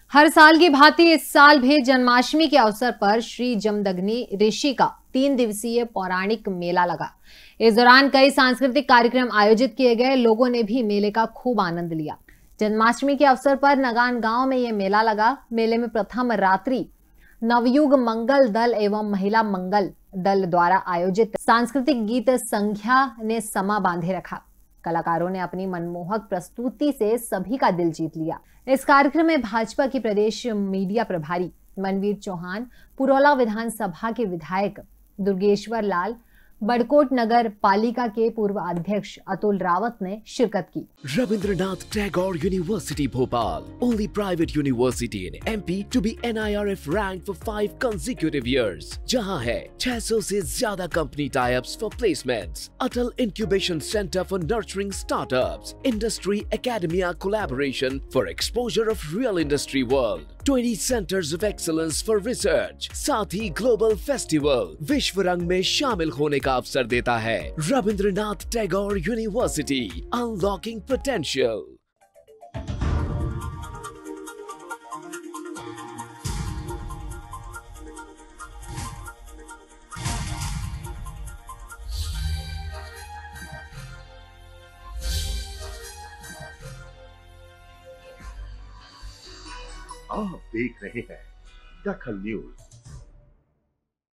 हर साल की भांति इस साल भी जन्माष्टमी के अवसर पर श्री जमदग्नि ऋषि का 3 दिवसीय पौराणिक मेला लगा। इस दौरान कई सांस्कृतिक कार्यक्रम आयोजित किए गए। लोगों ने भी मेले का खूब आनंद लिया। जन्माष्टमी के अवसर पर नगान गांव में ये मेला लगा। मेले में प्रथम रात्रि नवयुग मंगल दल एवं महिला मंगल दल द्वारा आयोजित सांस्कृतिक गीत संध्या ने समा बांधे रखा। कलाकारों ने अपनी मनमोहक प्रस्तुति से सभी का दिल जीत लिया। इस कार्यक्रम में भाजपा की प्रदेश मीडिया प्रभारी मनवीर चौहान, पुरौला विधानसभा के विधायक दुर्गेश्वर लाल, बड़कोट नगर पालिका के पूर्व अध्यक्ष अतुल रावत ने शिरकत की। Rabindranath Tagore University Bhopal, only private university in MP to be NIRF ranked for 5 consecutive years, जहां है 600 से ज्यादा company types for placements, Atal Incubation Center for nurturing startups, Industry Academia collaboration for exposure of real industry world, 20 centers of excellence for research, साथ ही global festival विश्व रंग में शामिल होने का अवसर देता है। Rabindranath Tagore university, unlocking potential. आप देख रहे हैं दखल न्यूज।